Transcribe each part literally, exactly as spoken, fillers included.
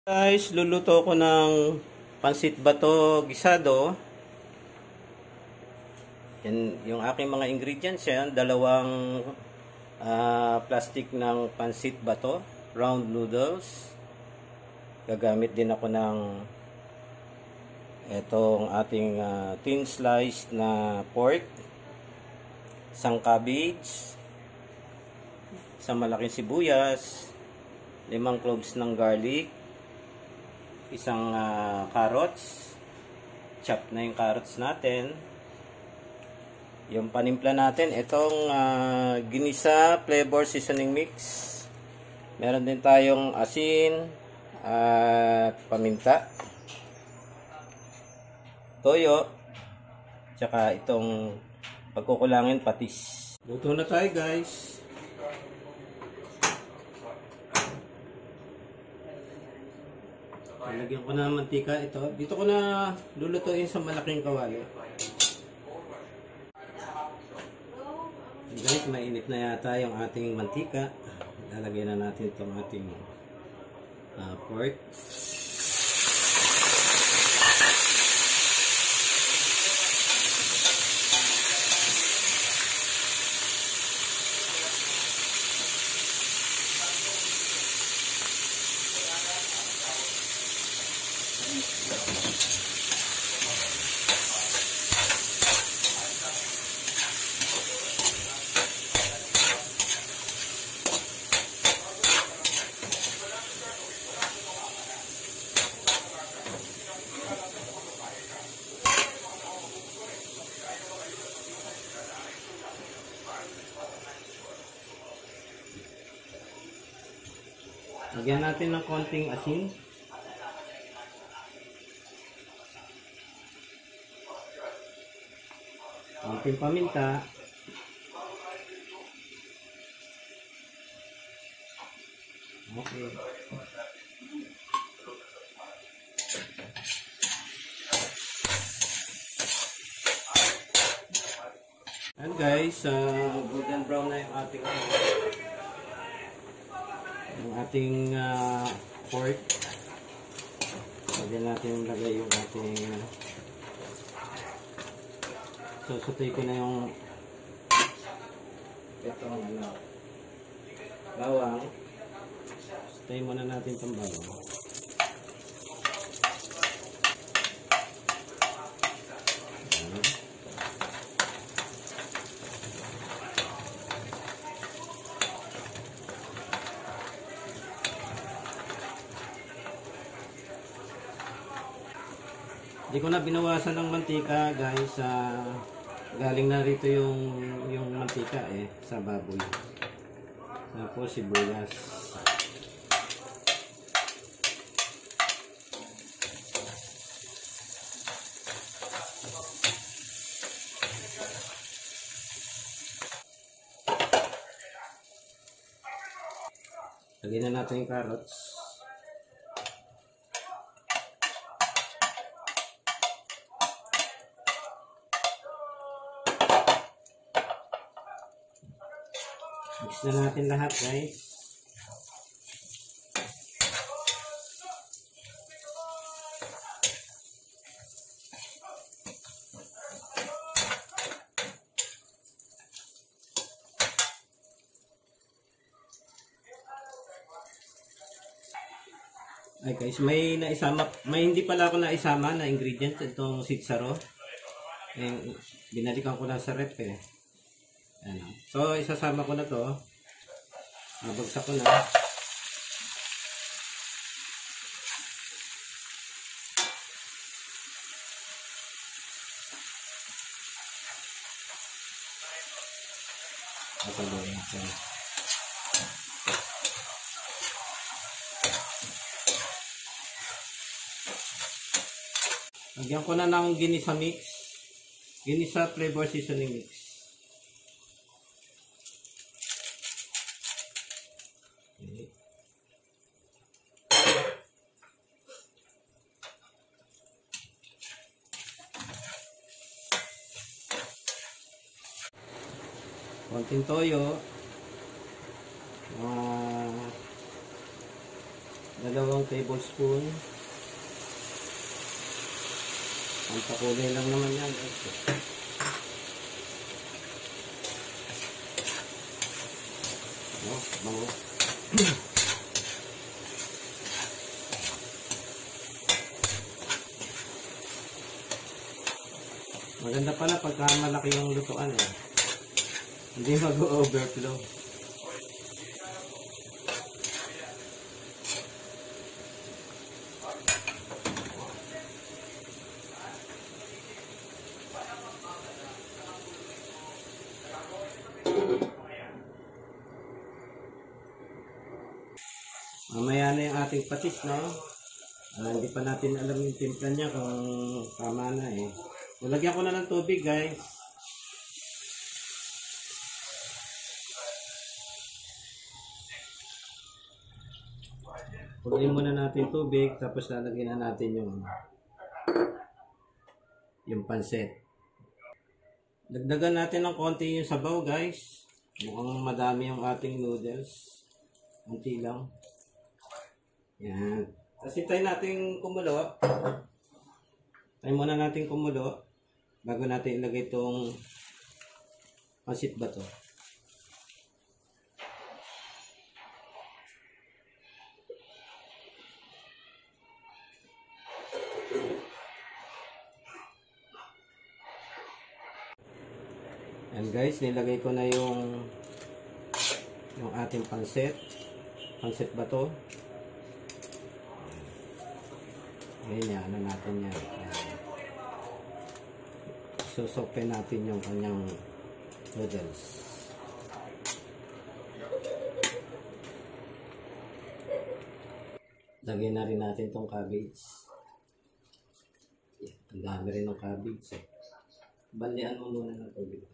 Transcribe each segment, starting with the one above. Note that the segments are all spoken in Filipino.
Guys, luluto ko ng pansit bato gisado. Yan yung aking mga ingredients yan. Dalawang uh, plastic ng pansit bato, round noodles. Gagamit din ako ng etong ating uh, thin slice na pork, isang cabbage, isang malaking sibuyas, limang cloves ng garlic, isang uh, carrots, chop na yung carrots natin. Yung panimpla natin, itong uh, ginisa flavor seasoning mix. Meron din tayong asin at paminta, toyo, tsaka itong pagkukulangin patis. Luto na tayo, guys. Lagyan ko na ng mantika ito. Dito ko na lulutuin sa malaking kawali. Guys, mainit na yata yung ating mantika. Lalagyan na natin itong ating uh, pork. Lagyan natin ng konting asin. Konting paminta. Okay. And guys, uh, golden brown na yung ating yung ating uh, pork. Pwede natin lagay yung ating uh, susutay ko na yung itong ano, bawang. Sutay muna natin itong bawang. Hindi ko na binawasan ng mantika, guys. Uh, galing na rito yung yung mantika eh sa baboy. Tapos sibuyas. Lagyan na natin yung carrots. Mix na natin lahat, guys. Ay guys, may naisama, may hindi pala ako naisama na ingredients itong sitsaro. Eh, binalikan ko lang sa rep eh. Ano. So, isasama ko na to. Nabagsak ko na. Pasaluin natin. Lagyan ko na ng ginisa mix. Ginisa flavor seasoning mix. Konting toyo, uh, Dalawang tablespoon. Ang pakulay lang naman yan. No, bango. Maganda pala pagka malaki yung lutuan eh. Hindi mag-overflow. Mamaya na yung ating patis, no? Uh, hindi pa natin alam yung timpla niya kung tama na eh. Lagyan ko na ng tubig, guys. Punuin muna natin tubig, tapos lalagyan na natin yung yung pansit. Dagdagan natin ng konti yung sabaw, guys. Mukhang madami yung ating noodles. Konti lang. Yan. Tapos hintayin natin kumulo. Hintayin muna natin kumulo bago natin ilagay itong pansit bato. Yan guys, nilagay ko na yung yung ating pansit. Pansit bato. Ngayon yan, ano natin yan. Susokpin natin yung kanyang noodles. Lagyan na rin natin itong cabbage. Ang dami rin ng cabbage eh. Balian mo muna ng tubig.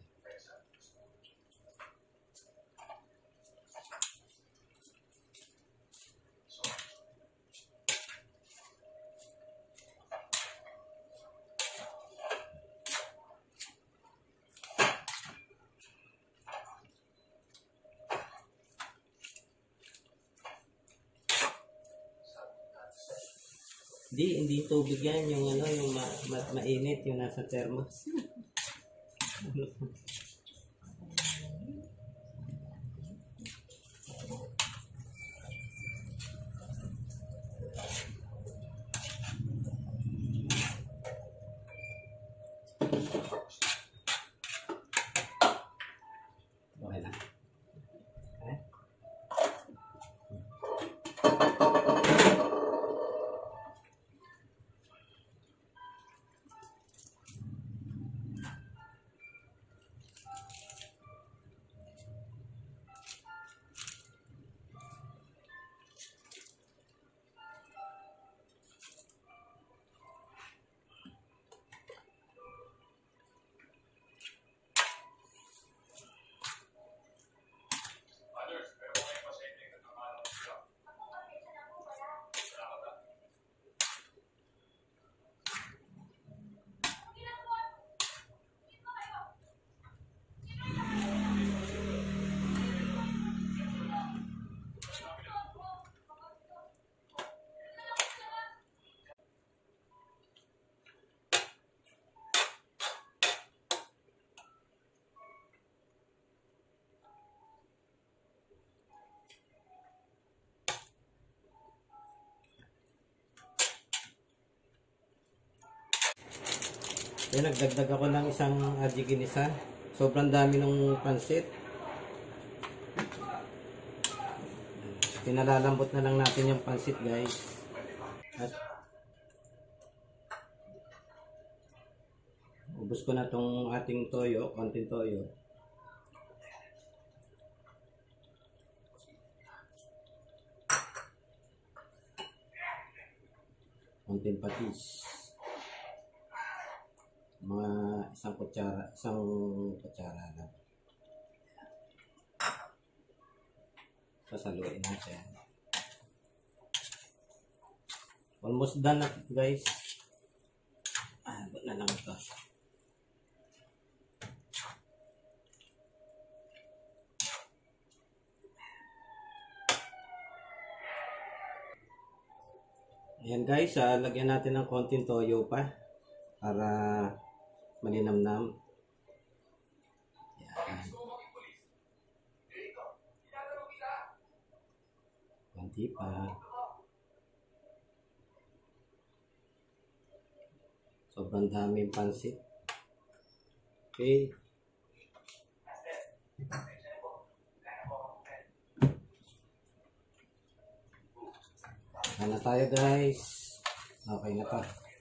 Hindi, hindi tubig yan. Yung ano, yung ma ma mainit, yung nasa thermos. Okay na. Okay. Yan, nagdagdag ako ng isang aji ginisa. Sobrang dami ng pansit. Pinalalambot na lang natin yung pansit, guys. At ubos ko na tong ating toyo, konting toyo. Konting patis. Mga isang kutsara, isang kutsara lang. Sasaluin natin. Almost done na, guys. Ah, ba't na lang ito. Yan guys, uh, lagyan natin ng konting toyo pa para malinamnam. Yan. Konti pa. Sobrang daming pansit. Okay. Ano tayo guys? Okay na to.